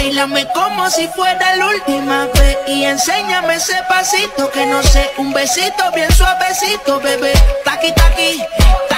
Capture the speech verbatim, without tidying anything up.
Báilame como si fuera la última vez y enséñame ese pasito que no sé, un besito bien suavecito, bebé. Taqui, taqui, taqui.